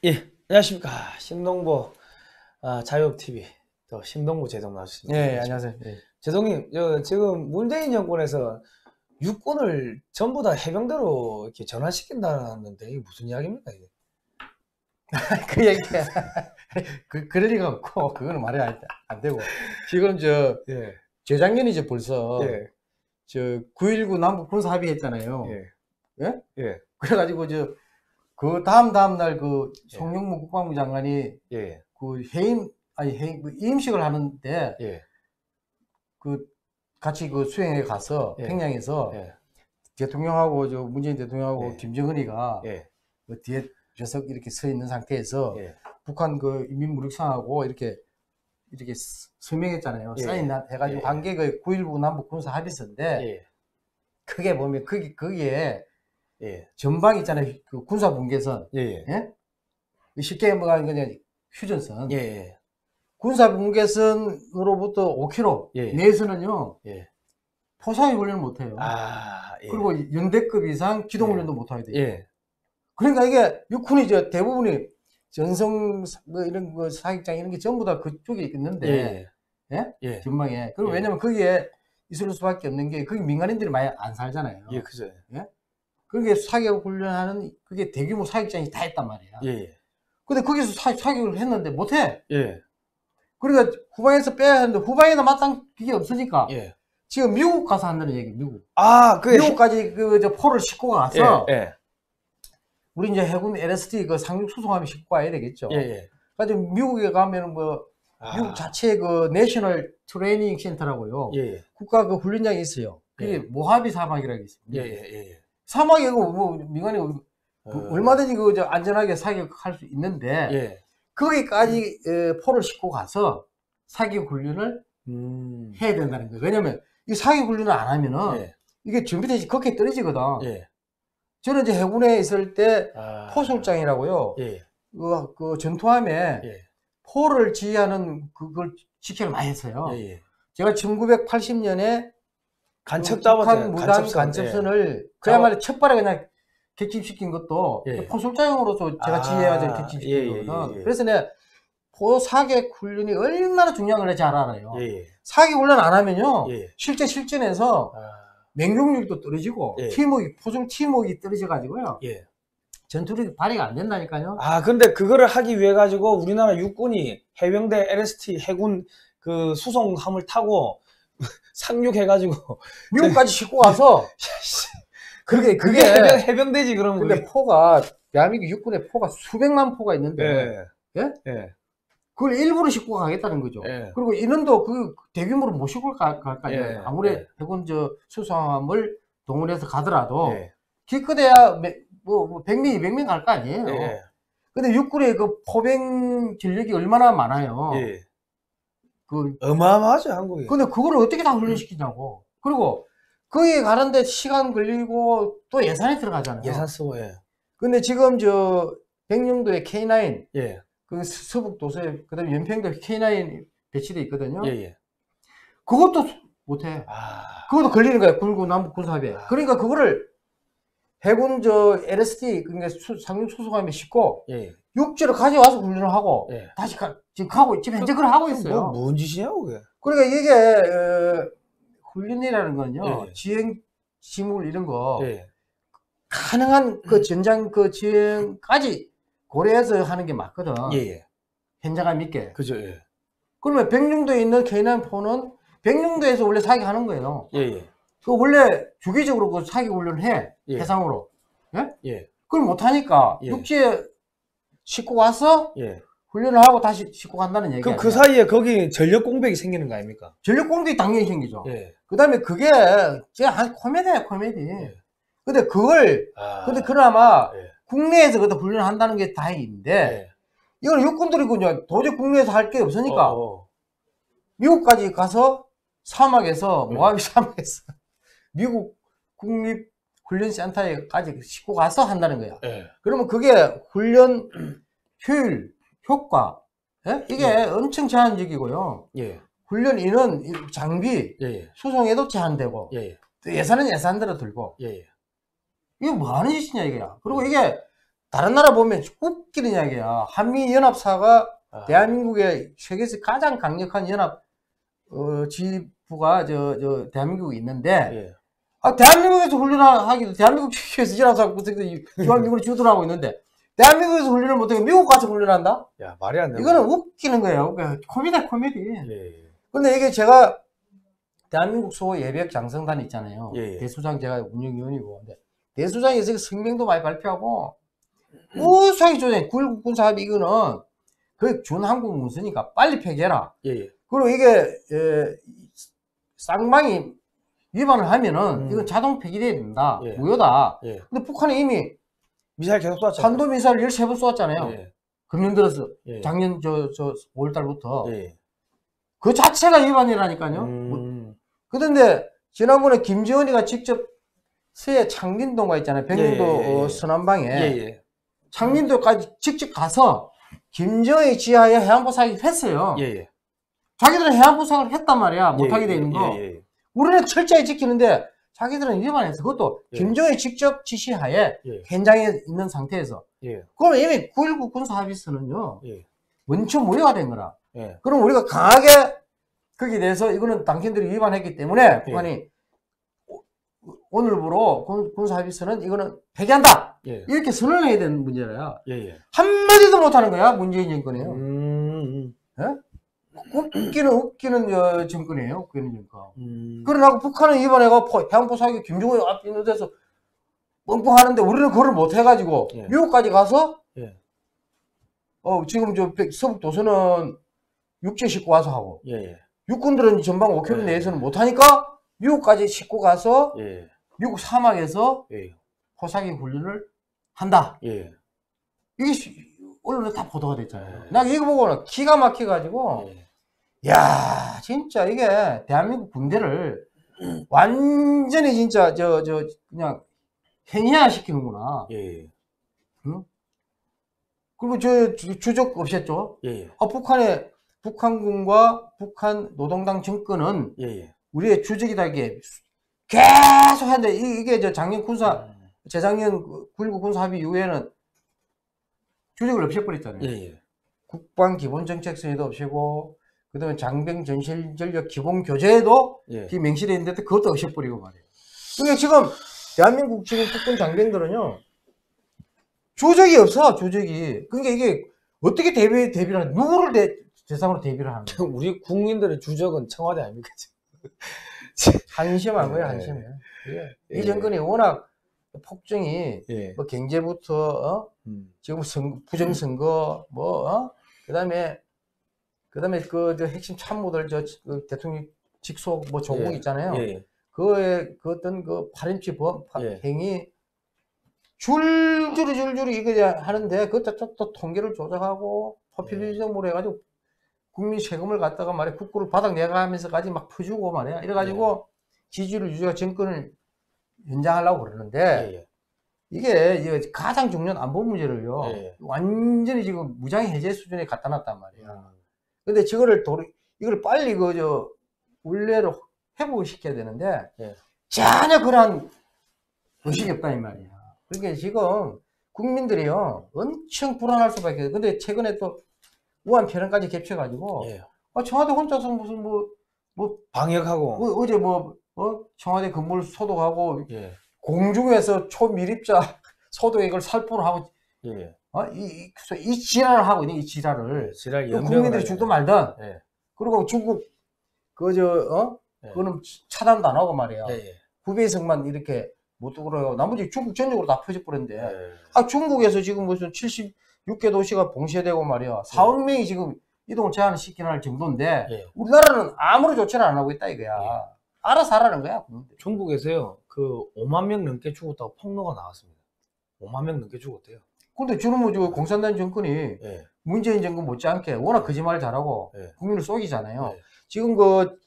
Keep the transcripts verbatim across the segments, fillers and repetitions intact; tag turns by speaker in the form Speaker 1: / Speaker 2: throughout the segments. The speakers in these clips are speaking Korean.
Speaker 1: 예, 안녕하십니까. 신동보 아, 자유티비 또 신동보 제동 나왔습니다.
Speaker 2: 네, 안녕하세요. 네.
Speaker 1: 제동님, 저 지금 문재인 정권에서 육군을 전부 다 해병대로 이렇게 전환시킨다는데 이게 무슨 이야기입니까 이게?
Speaker 2: 그 얘기, 그, 그럴 리가 없고, 그거는 말이 안, 안 되고. 지금 저,
Speaker 1: 예,
Speaker 2: 재작년에 이제 벌써,
Speaker 1: 예,
Speaker 2: 저, 구일구 남북 군사 합의했잖아요.
Speaker 1: 예,
Speaker 2: 예?
Speaker 1: 예,
Speaker 2: 그래가지고 저, 그 다음 다음날 그
Speaker 1: 예.
Speaker 2: 송영무 국방부 장관이
Speaker 1: 예,
Speaker 2: 그 해임, 아니, 해임, 그 임식을 하는데,
Speaker 1: 예,
Speaker 2: 그, 같이 그 수행에 가서,
Speaker 1: 예.
Speaker 2: 평양에서,
Speaker 1: 예,
Speaker 2: 대통령하고 저 문재인 대통령하고
Speaker 1: 예.
Speaker 2: 김정은이가
Speaker 1: 예,
Speaker 2: 그 뒤에 좌석 이렇게 서 있는 상태에서
Speaker 1: 예,
Speaker 2: 북한 그 인민무력상하고 이렇게 이렇게 스- 서명했잖아요.
Speaker 1: 예.
Speaker 2: 사인 해가지고
Speaker 1: 예.
Speaker 2: 관계 그 구일구 남북 군사 합의서인데
Speaker 1: 예,
Speaker 2: 크게 보면 거기 거기에
Speaker 1: 예,
Speaker 2: 전방 있잖아요. 그 군사 분계선.
Speaker 1: 예, 예,
Speaker 2: 예? 쉽게 뭐가 그냥 휴전선.
Speaker 1: 예, 예,
Speaker 2: 군사 분계선으로부터 오 킬로미터
Speaker 1: 예.
Speaker 2: 내에서는요
Speaker 1: 예.
Speaker 2: 포사위 훈련을 못 해요.
Speaker 1: 아, 예,
Speaker 2: 그리고 연대급 이상 기동 훈련도 못 하게 돼요.
Speaker 1: 예,
Speaker 2: 그러니까 이게 육군이 저 대부분이 전성 뭐 이런 거 사격장 이런 게 전부 다 그쪽에 있는데
Speaker 1: 예,
Speaker 2: 예?
Speaker 1: 예,
Speaker 2: 전망에. 그리고
Speaker 1: 예.
Speaker 2: 왜냐면 거기에 있을 수밖에 없는 게 거기 민간인들이 많이 안 살잖아요.
Speaker 1: 예, 그죠.
Speaker 2: 그게 사격 훈련하는 그게 대규모 사격장이 다 있단 말이야.
Speaker 1: 예, 예,
Speaker 2: 근데 거기서 사, 사격을 했는데 못해.
Speaker 1: 예,
Speaker 2: 그러니까 후방에서 빼야 하는데 후방에다 마땅 그게 없으니까
Speaker 1: 예.
Speaker 2: 지금 미국 가서 한다는 얘기. 미국.
Speaker 1: 아, 그
Speaker 2: 미국까지 그 저 포를 싣고 가서
Speaker 1: 예, 예,
Speaker 2: 우리 이제 해군 엘에스티 그 상륙 수송함이 싣고 가야 되겠죠.
Speaker 1: 예, 예.
Speaker 2: 가지고 미국에 가면은 뭐
Speaker 1: 아,
Speaker 2: 미국 자체 그 내셔널 트레이닝 센터라고요.
Speaker 1: 예, 예,
Speaker 2: 국가 그 훈련장이 있어요. 그게
Speaker 1: 예.
Speaker 2: 모하비 사막이라고 있어요.
Speaker 1: 예, 예, 예.
Speaker 2: 사막에 뭐 민간이 그
Speaker 1: 어,
Speaker 2: 얼마든지 그 저 안전하게 사격할 수 있는데
Speaker 1: 예.
Speaker 2: 거기까지 에, 포를 싣고 가서 사격 훈련을
Speaker 1: 음.
Speaker 2: 해야 된다는 거예요. 왜냐면 이 사격 훈련을 안 하면은
Speaker 1: 예,
Speaker 2: 이게 준비되지 그렇게 떨어지거든.
Speaker 1: 예.
Speaker 2: 저는 이제 해군에 있을 때
Speaker 1: 아,
Speaker 2: 포술장이라고요.
Speaker 1: 예,
Speaker 2: 그, 그 전투함에
Speaker 1: 예,
Speaker 2: 포를 지휘하는 그걸 직책을 많이 했어요.
Speaker 1: 예, 예.
Speaker 2: 제가 천구백팔십 년에
Speaker 1: 간첩
Speaker 2: 북한
Speaker 1: 잡았잖아요.
Speaker 2: 무단
Speaker 1: 간첩선.
Speaker 2: 간첩선을 그야말로 첫발에 그냥 격침시킨 것도
Speaker 1: 예.
Speaker 2: 포술장으로서 제가
Speaker 1: 아,
Speaker 2: 지휘해가지고 격침시킨
Speaker 1: 예, 예,
Speaker 2: 거거든.
Speaker 1: 예, 예.
Speaker 2: 그래서 내가 포 사격 훈련이 얼마나 중요한 걸 잘 알아요.
Speaker 1: 예, 예,
Speaker 2: 사격 훈련 안 하면요,
Speaker 1: 예.
Speaker 2: 실제 실전에서
Speaker 1: 아,
Speaker 2: 맹종률도 떨어지고
Speaker 1: 예.
Speaker 2: 팀워크, 포술 팀워크가 떨어져가지고요,
Speaker 1: 예.
Speaker 2: 전투력이 발휘가 안 된다니까요.
Speaker 1: 아, 근데 그거를 하기 위해 가지고 우리나라 육군이 해병대 엘에스티 해군 그 수송함을 타고 상륙해 가지고
Speaker 2: 미국까지 싣고 가서 그게
Speaker 1: 그게
Speaker 2: 그게
Speaker 1: 해병, 해병대지 그러면
Speaker 2: 근데
Speaker 1: 그게.
Speaker 2: 포가 대한민국 육군에 포가 수백만 포가 있는데
Speaker 1: 예.
Speaker 2: 예?
Speaker 1: 예.
Speaker 2: 그걸 일부러 싣고 가겠다는 거죠.
Speaker 1: 예.
Speaker 2: 그리고 인원도 그 대규모로 못 싣고 갈 거 아니에요.
Speaker 1: 예.
Speaker 2: 아무리
Speaker 1: 예.
Speaker 2: 해군 저 수송함을 동원해서 가더라도
Speaker 1: 예.
Speaker 2: 기껏해야 매- 뭐, 뭐 백 명, 이백 명 갈 거 아니에요.
Speaker 1: 예.
Speaker 2: 근데 육군의 그 포병 전력이 얼마나 많아요.
Speaker 1: 예.
Speaker 2: 그
Speaker 1: 어마어마하죠, 한국이.
Speaker 2: 근데 그걸 어떻게 다 훈련시키냐고. 그리고 거기 가는데 시간 걸리고 또 예산이 들어가잖아요.
Speaker 1: 예산 쓰고, 예.
Speaker 2: 근데 지금 저 백령도에 케이 나인
Speaker 1: 예.
Speaker 2: 그 서북 도서에 그다음에 연평도 케이 나인 배치돼 있거든요.
Speaker 1: 예, 예.
Speaker 2: 그것도 못해.
Speaker 1: 아,
Speaker 2: 그것도 걸리는 거야. 굴구 남북 군사합의에.
Speaker 1: 아.
Speaker 2: 그러니까 그거를 해군 저 엘에스티 그러니까 수, 상륙 수송함에 싣고
Speaker 1: 예.
Speaker 2: 육지로 가져와서 훈련을 하고
Speaker 1: 예.
Speaker 2: 다시 가, 지금 가고 지금 현재 그걸 하고 있어요.
Speaker 1: 뭐, 뭔 짓이냐고, 그게.
Speaker 2: 그러니까 이게 어, 훈련이라는 건요.
Speaker 1: 예.
Speaker 2: 지행 지물 이런 거
Speaker 1: 예.
Speaker 2: 가능한 그 전장 그 지행까지 고려해서 하는 게 맞거든.
Speaker 1: 예, 예.
Speaker 2: 현장감 있게.
Speaker 1: 그죠, 예.
Speaker 2: 그러면 백령도에 있는 케이 나인 포는 백령도에서 원래 사격하는 거예요.
Speaker 1: 예, 예.
Speaker 2: 그 원래 주기적으로 그 사격 훈련을 해.
Speaker 1: 예.
Speaker 2: 해상으로. 예?
Speaker 1: 예.
Speaker 2: 그걸 못하니까
Speaker 1: 예.
Speaker 2: 육지에 싣고 와서
Speaker 1: 예.
Speaker 2: 훈련을 하고 다시 싣고 간다는 얘기야.
Speaker 1: 그럼 그 사이에 거기 전력 공백이 생기는 거 아닙니까?
Speaker 2: 전력 공백이 당연히 생기죠.
Speaker 1: 예.
Speaker 2: 그 다음에 그게 진짜 한 코미디야, 코미디.
Speaker 1: 예.
Speaker 2: 근데 그걸,
Speaker 1: 아.
Speaker 2: 근데 그나마
Speaker 1: 예.
Speaker 2: 국내에서 그다 훈련을 한다는 게 다행인데,
Speaker 1: 예.
Speaker 2: 이건 육군들이 그냥 도저히 국내에서 할 게 없으니까,
Speaker 1: 어, 어.
Speaker 2: 미국까지 가서 사막에서,
Speaker 1: 예.
Speaker 2: 모하비 사막에서, 미국 국립훈련센터에까지 싣고 가서 한다는 거야.
Speaker 1: 예.
Speaker 2: 그러면 그게 훈련 효율, 효과, 예? 이게
Speaker 1: 예.
Speaker 2: 엄청 제한적이고요.
Speaker 1: 예.
Speaker 2: 훈련 인원, 장비,
Speaker 1: 예. 예.
Speaker 2: 수송에도 제한되고,
Speaker 1: 예.
Speaker 2: 또 예산은 예산대로 들고,
Speaker 1: 예. 예.
Speaker 2: 이게 뭐 하는 짓이냐, 이거야. 그리고 이게 다른 나라 보면 웃기는 이야기야. 한미연합사가
Speaker 1: 아.
Speaker 2: 대한민국의 세계에서 가장 강력한 연합 어, 지부가 저, 저 대한민국에 있는데
Speaker 1: 예.
Speaker 2: 아, 대한민국에서 훈련하기도 대한민국 측에서 연합사 중앙미군이 주둔하고 있는데 대한민국에서 훈련을 못하고 미국 가서 훈련한다?
Speaker 1: 야, 말이 안 돼.
Speaker 2: 이거는 웃기는 거예요. 코미디야 코미디.
Speaker 1: 예.
Speaker 2: 근데 이게 제가 대한민국 소 예비역 장성단 있잖아요.
Speaker 1: 예, 예.
Speaker 2: 대수장 제가 운영위원이고 근데 대수장에서 성명도 많이 발표하고 우수하게 조정해. 구일구 군사합의 이거는 그 준한국 문서니까 빨리 폐기해라.
Speaker 1: 예, 예.
Speaker 2: 그리고 이게 에, 쌍방이 위반을 하면은
Speaker 1: 음.
Speaker 2: 이건 자동 폐기돼야 된다.
Speaker 1: 예.
Speaker 2: 무효다.
Speaker 1: 예.
Speaker 2: 근데 북한이 이미
Speaker 1: 미사일 계속 쐈잖아요.
Speaker 2: 탄도미사일 열세 번 쏘았잖아요.
Speaker 1: 예.
Speaker 2: 금년 들어서
Speaker 1: 예.
Speaker 2: 작년 저, 저 오월 달부터
Speaker 1: 예.
Speaker 2: 그 자체가 위반이라니까요.
Speaker 1: 음.
Speaker 2: 그런데 지난번에 김지원이가 직접 서해 창린도가 있잖아요. 백령도
Speaker 1: 예, 예, 예.
Speaker 2: 어, 서남방에
Speaker 1: 예, 예.
Speaker 2: 창린도까지 직접 가서 김정의 지하에 해안포 사격을 했어요.
Speaker 1: 예, 예.
Speaker 2: 자기들은 해안포 사격을 했단 말이야.
Speaker 1: 예,
Speaker 2: 못하게
Speaker 1: 예,
Speaker 2: 돼 있는 거.
Speaker 1: 예, 예.
Speaker 2: 우리는 철저히 지키는데 자기들은 위반했어. 그것도
Speaker 1: 예.
Speaker 2: 김정의 직접 지시하에
Speaker 1: 예.
Speaker 2: 현장에 있는 상태에서.
Speaker 1: 예.
Speaker 2: 그럼 이미 구일구 군사합의서는요.
Speaker 1: 예.
Speaker 2: 원천 무효가 된 거라.
Speaker 1: 예.
Speaker 2: 그럼 우리가 강하게 거기에 대해서 이거는 당신들이 위반했기 때문에 북한이
Speaker 1: 예.
Speaker 2: 오늘부로 군, 군사합의서는 이거는 폐기한다.
Speaker 1: 예.
Speaker 2: 이렇게 선언해야 되는 문제라요.
Speaker 1: 예, 예.
Speaker 2: 한마디도 못하는 거야. 문재인 정권이에요.
Speaker 1: 음.
Speaker 2: 웃기는 웃기는 어, 정권이에요. 웃기는 정권.
Speaker 1: 음.
Speaker 2: 그러나 북한은 이번에가 해안포 사격 김정은 앞에 있는 데서 뻥뻥하는데 우리는 그걸 못 해가지고
Speaker 1: 예.
Speaker 2: 미국까지 가서
Speaker 1: 예.
Speaker 2: 어 지금 저 백- 서북 도서는 육지 싣고 와서 하고
Speaker 1: 예, 예.
Speaker 2: 육군들은 전방 오 킬로미터
Speaker 1: 예.
Speaker 2: 내에서는 못하니까 미국까지 싣고 가서
Speaker 1: 예.
Speaker 2: 미국 사막에서
Speaker 1: 예.
Speaker 2: 포사격 훈련을 한다.
Speaker 1: 예.
Speaker 2: 이게 시- 언론에 다 보도가 됐잖아요.
Speaker 1: 예.
Speaker 2: 나 이거 보고는 기가 막혀가지고
Speaker 1: 예.
Speaker 2: 야 진짜 이게 대한민국 군대를 완전히 진짜 저 저 그냥 행위화 시키는구나.
Speaker 1: 예.
Speaker 2: 그리고 저 주- 주적 없앴죠.
Speaker 1: 예.
Speaker 2: 아, 북한의 북한군과 북한 노동당 정권은
Speaker 1: 예. 예.
Speaker 2: 우리의 주적이다 이게 계속 하는데 이- 이게 저 작년 군사
Speaker 1: 음.
Speaker 2: 재작년 구일구 군사 합의 이후에는 주적을 없애버렸잖아요.
Speaker 1: 예. 예.
Speaker 2: 국방 기본정책서에도 없애고 그다음에 장병 전실 전력 기본 교재에도
Speaker 1: 예.
Speaker 2: 그 명시되어 있는데 그것도 없애버리고 말이에요. 그러니까 지금 대한민국 지금 국군 장병들은요 주적이 없어 주적이. 그러니까 이게 어떻게 대비 대비를 하는 누구를 대, 대상으로 대비를 하는 거야?
Speaker 1: 우리 국민들의 주적은 청와대 아닙니까?
Speaker 2: 한심한 거예요
Speaker 1: 예.
Speaker 2: 한심해. 이게
Speaker 1: 예.
Speaker 2: 이 정권이 워낙 폭정이
Speaker 1: 예.
Speaker 2: 뭐 경제부터 어?
Speaker 1: 음.
Speaker 2: 지금 선, 부정선거 뭐 어? 그다음에 그다음에 그 저 핵심 참모들 저 그 대통령 직속 뭐 조국
Speaker 1: 예.
Speaker 2: 있잖아요.
Speaker 1: 예.
Speaker 2: 그에 그 어떤 그 팔인치 범 파-
Speaker 1: 예.
Speaker 2: 행위 줄줄이 줄줄이 이거 하는데 그것도 또, 또 통계를 조작하고 포퓰리즘으로 해가지고 국민 세금을 갖다가 말이야 국고를 바닥 내가면서까지 막 퍼주고 말이야 이래가지고 지지율 유지가 정권을 연장하려고 그러는데
Speaker 1: 예. 예.
Speaker 2: 이게 이게 가장 중요한 안보 문제를요
Speaker 1: 예.
Speaker 2: 완전히 지금 무장 해제 수준에 갖다 놨단 말이야.
Speaker 1: 음.
Speaker 2: 근데 저거를 도 이걸 빨리 그저 원래로 회복을 시켜야 되는데
Speaker 1: 예.
Speaker 2: 전혀 그런 의식이 없다 이 말이야. 그러니까 지금 국민들이요 엄청 불안할 수밖에 없어요. 근데 최근에 또 우한 패런까지 겹쳐가지고
Speaker 1: 예.
Speaker 2: 아, 청와대 혼자서 무슨 뭐 뭐
Speaker 1: 방역하고.
Speaker 2: 어제 뭐 어? 청와대 건물 소독하고
Speaker 1: 예.
Speaker 2: 공중에서 초미립자 소독액을 살포를 하고
Speaker 1: 예.
Speaker 2: 어? 이, 이, 이 지랄을 하고 있는 이 지랄을
Speaker 1: 지랄
Speaker 2: 또
Speaker 1: 연병을
Speaker 2: 국민들이
Speaker 1: 하게.
Speaker 2: 죽든 말든
Speaker 1: 예.
Speaker 2: 그리고 중국 그저 어?
Speaker 1: 예.
Speaker 2: 그거는 차단도 안 하고 말이야.
Speaker 1: 예. 예.
Speaker 2: 후베이성만 이렇게 못 두고 나머지 중국 전역으로 다 퍼져버렸는데
Speaker 1: 예.
Speaker 2: 아 중국에서 지금 무슨 칠십육 개 도시가 봉쇄되고 말이야 사억 명이 지금 이동을 제한을 시키는 할 정도인데
Speaker 1: 예.
Speaker 2: 우리나라는 아무런 조치를 안 하고 있다 이거야.
Speaker 1: 예.
Speaker 2: 알아서 하라는 거야.
Speaker 1: 중국에서요 그 오만 명 넘게 죽었다고 폭로가 나왔습니다. 오만 명 넘게 죽었대요.
Speaker 2: 근데 저는 뭐 저 공산당 정권이
Speaker 1: 예.
Speaker 2: 문재인 정권 못지않게 워낙 거짓말 잘하고
Speaker 1: 예.
Speaker 2: 국민을 속이잖아요.
Speaker 1: 예.
Speaker 2: 지금 그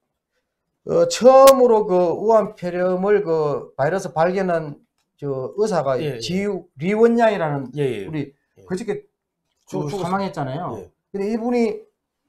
Speaker 2: 어, 처음으로 그 우한 폐렴을 그 바이러스 발견한 저 의사가
Speaker 1: 예, 예.
Speaker 2: 지유 리원양이라는
Speaker 1: 예. 예.
Speaker 2: 우리
Speaker 1: 예.
Speaker 2: 그저께
Speaker 1: 죽-
Speaker 2: 그
Speaker 1: 죽었어요.
Speaker 2: 사망했잖아요.
Speaker 1: 예.
Speaker 2: 근데 이분이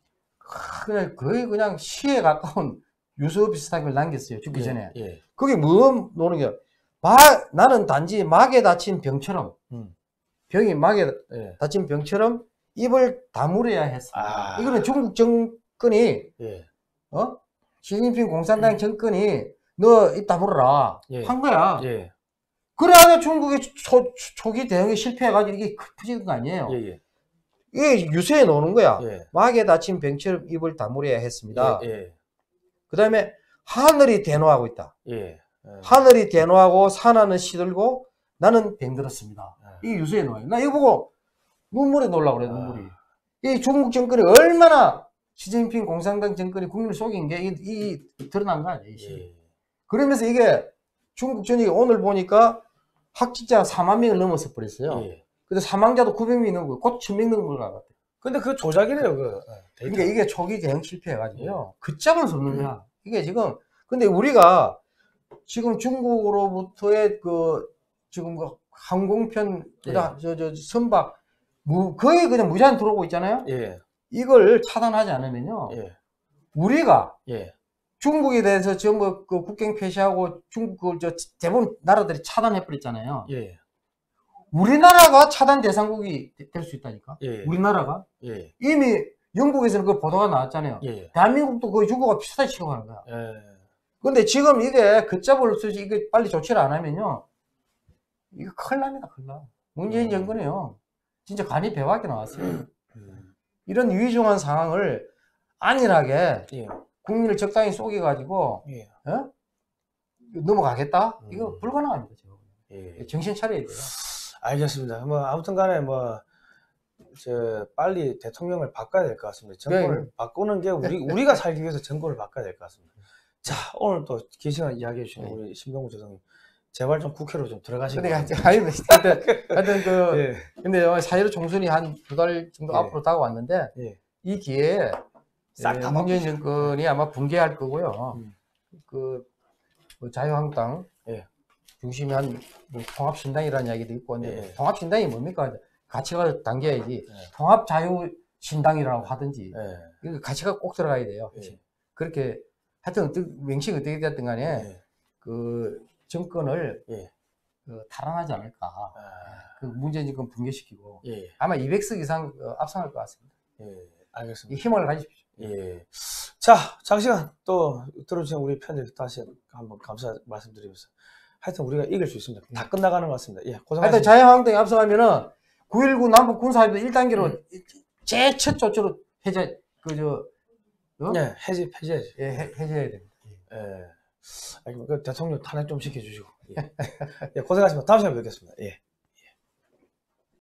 Speaker 2: 그냥 거의 그냥 시에 가까운 유서 비슷한 걸 남겼어요. 죽기
Speaker 1: 예.
Speaker 2: 전에.
Speaker 1: 예.
Speaker 2: 그게 뭐 노는 게 마, 나는 단지 막에 다친 병처럼
Speaker 1: 음.
Speaker 2: 병이 막에
Speaker 1: 예.
Speaker 2: 다친 병처럼 입을 다물어야 했습니다.
Speaker 1: 아.
Speaker 2: 이거는 중국 정권이
Speaker 1: 예.
Speaker 2: 어? 시진핑 공산당 정권이 너 입 다물어라
Speaker 1: 예.
Speaker 2: 한 거야.
Speaker 1: 예.
Speaker 2: 그래야 중국의 초, 초기 대응이 실패해가지고 이게 커진 거 아니에요.
Speaker 1: 예. 예.
Speaker 2: 이게 유세해 놓는 거야.
Speaker 1: 예.
Speaker 2: 막에 다친 병처럼 입을 다물어야 했습니다.
Speaker 1: 예. 예.
Speaker 2: 그 다음에 하늘이 대노하고 있다.
Speaker 1: 예. 예.
Speaker 2: 하늘이 대노하고 산하는 시들고 나는 병들었습니다.
Speaker 1: 예.
Speaker 2: 이 유세해 놓아요. 나 이거 보고 눈물이 놀라 그래, 눈물이.
Speaker 1: 아.
Speaker 2: 이 중국 정권이 얼마나 시진핑 공산당 정권이 국민을 속인 게 이, 이 드러난 거 아니에요.
Speaker 1: 예.
Speaker 2: 그러면서 이게 중국 전역이 오늘 보니까 확진자가 사만 명을 넘어서 버렸어요.
Speaker 1: 예.
Speaker 2: 근데 사망자도 구백 명이 넘고 곧 천 명 넘는 걸 같아요.
Speaker 1: 근데 그 조작이래요, 그. 데이터.
Speaker 2: 그러니까 이게 초기 대응 실패해가지고요. 걷잡을 수 없는 거야. 이게 지금, 근데 우리가 지금 중국으로부터의 그, 지금 그 항공편,
Speaker 1: 예.
Speaker 2: 저, 저, 선박, 무, 거의 그냥 무제한 들어오고 있잖아요.
Speaker 1: 예.
Speaker 2: 이걸 차단하지 않으면요.
Speaker 1: 예.
Speaker 2: 우리가
Speaker 1: 예.
Speaker 2: 중국에 대해서 전부 그 국경 폐쇄하고 중국 그 저 대부분 나라들이 차단해버렸잖아요.
Speaker 1: 예.
Speaker 2: 우리나라가 차단 대상국이 될 수 있다니까.
Speaker 1: 예.
Speaker 2: 우리나라가
Speaker 1: 예.
Speaker 2: 이미 영국에서는 그 보도가 나왔잖아요.
Speaker 1: 예.
Speaker 2: 대한민국도 거의 중국과 비슷하게 취급하는 거야.
Speaker 1: 예.
Speaker 2: 근데 지금 이게 걷잡을 수 이게 빨리 조치를 안 하면요, 이거 큰일 납니다, 큰일 나. 문재인
Speaker 1: 음.
Speaker 2: 정권이요, 진짜 간이 배밖에 나왔어요.
Speaker 1: 음.
Speaker 2: 이런 위중한 상황을 안일하게
Speaker 1: 예.
Speaker 2: 국민을 적당히 속여가지고
Speaker 1: 예.
Speaker 2: 어? 넘어가겠다? 이거
Speaker 1: 음.
Speaker 2: 불가능합니다. 지금.
Speaker 1: 예.
Speaker 2: 정신 차려야 돼요.
Speaker 1: 알겠습니다. 뭐 아무튼 간에 뭐 저 빨리 대통령을 바꿔야 될 것 같습니다. 정권을
Speaker 2: 네.
Speaker 1: 바꾸는 게 우리 우리가 살기 위해서 정권을 바꿔야 될 것 같습니다. 자, 오늘 또 긴 시간 이야기해 주신
Speaker 2: 네.
Speaker 1: 우리 신병구 조정님 제발 좀 국회로 좀 들어가시고.
Speaker 2: 근데 하여튼, 하여튼, 하여튼 그,
Speaker 1: 예.
Speaker 2: 근데 사회로 총선이 한 두 달 정도
Speaker 1: 예.
Speaker 2: 앞으로 다가왔는데,
Speaker 1: 예.
Speaker 2: 이 기회에
Speaker 1: 싹
Speaker 2: 예,
Speaker 1: 다
Speaker 2: 문재인 정권이 아마 붕괴할 거고요.
Speaker 1: 음.
Speaker 2: 그, 그 자유한국당
Speaker 1: 예.
Speaker 2: 중심이 한 뭐 통합신당이라는 이야기도 있고, 근데
Speaker 1: 예.
Speaker 2: 통합신당이 뭡니까? 가치가 당겨야지.
Speaker 1: 예.
Speaker 2: 통합자유신당이라고 하든지.
Speaker 1: 예.
Speaker 2: 이거 가치가 꼭 들어가야 돼요.
Speaker 1: 예.
Speaker 2: 그렇게, 하여튼, 어떻게, 명칭이 어떻게 됐든 간에,
Speaker 1: 예.
Speaker 2: 그 정권을
Speaker 1: 예.
Speaker 2: 그 탈환하지 않을까.
Speaker 1: 아.
Speaker 2: 그 문재인 정권 붕괴시키고.
Speaker 1: 예.
Speaker 2: 아마 이백 석 이상 어, 압승할 것 같습니다.
Speaker 1: 예.
Speaker 2: 이
Speaker 1: 알겠습니다.
Speaker 2: 힘을 가지십시오.
Speaker 1: 예. 자, 장시간 또 들어주신 우리 팬들 다시 한번 감사 말씀드리면서 하여튼 우리가 이길 수 있습니다. 다 끝나가는 것 같습니다. 예,
Speaker 2: 하여튼
Speaker 1: 고생하셨습니다.
Speaker 2: 자유한국당이 압승하면은 구일구 남북 군사합의도 일 단계로
Speaker 1: 음.
Speaker 2: 제일 첫 조치로 해제, 그, 저, 어?
Speaker 1: 예, 해지, 해제해야지.
Speaker 2: 예, 해, 해제해야 됩니다.
Speaker 1: 예. 아니, 그 대통령 탄핵 좀 시켜주시고. 예. 예, 고생하셨습니다. 다음 시간에 뵙겠습니다. 예.